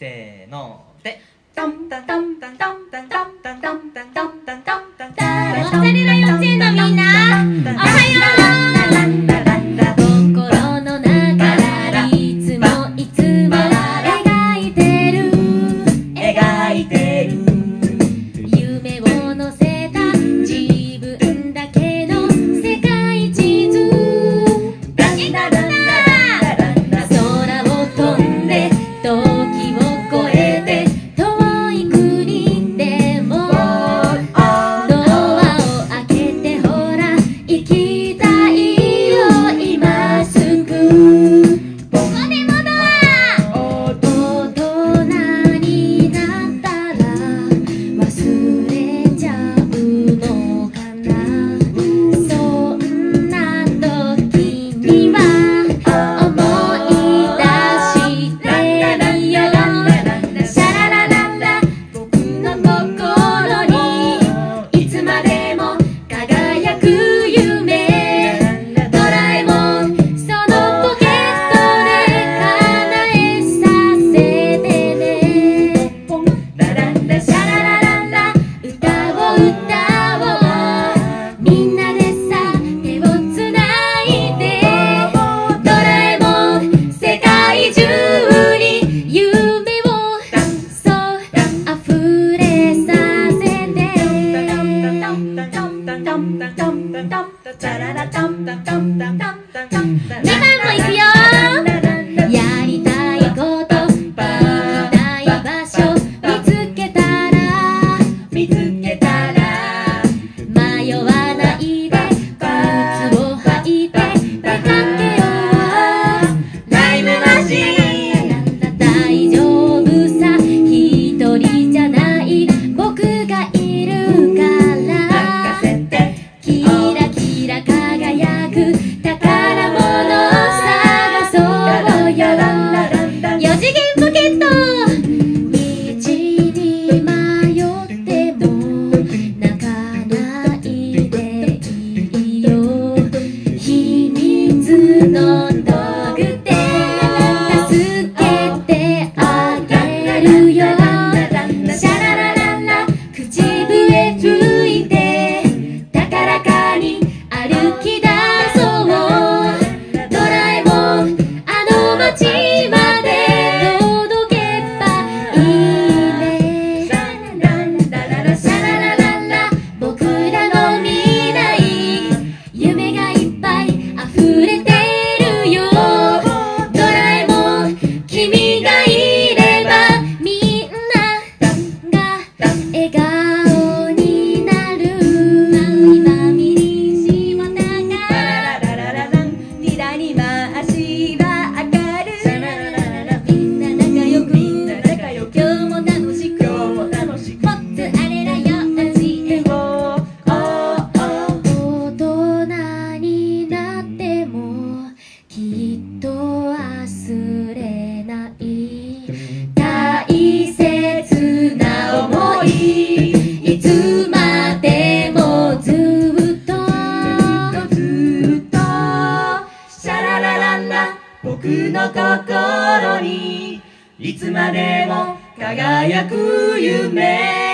せーのでタンタンタンタンタンタンタンタンタンタンタンタンタンタンタン。 モッツァレラ幼稚園のみんな、おはよう。心の中からいつも描いてる夢を乗せた自分だけの世界地図。空を飛んで時を越えて遠い国でもドアを開けてほら行きたいよ今すぐ。ここでもドア大人になったら忘れちゃうのかな。そんな時には思い出してみよう。シャララララ僕の心にいつまでも輝く夢。ドラえもんそのポケットで叶えさせてね。シャララララ歌を歌おう。みんなでさ手をつないでドラえもん世界中に夢をそう溢れさせて。2番もいくよ。やりたいこと行きたい場所見つけたら迷わないで靴を履いて出かけよう。タイムマシーン大丈夫さ一人じゃない僕がいるからキラキラ輝く宝物探そうよ。4次元ポケット道に迷っても泣かないでいいよ。秘密の道具で助けてあげるよ。シャララララ口笛吹いて高らかに歩き出そう。ドラえもんあの街まで届けばいいね。シャララララ僕らの未来夢がいっぱい溢れてるよ。ドラえもん君がいればみんなが笑顔になる。今ミリシモタが左回しは明るい。みんな仲良く今日も楽しくモッツァレラ幼稚園。大人になってもきっと忘れない大切な想い。いつまでもずっとシャララララ僕の心にいつまでも輝く夢。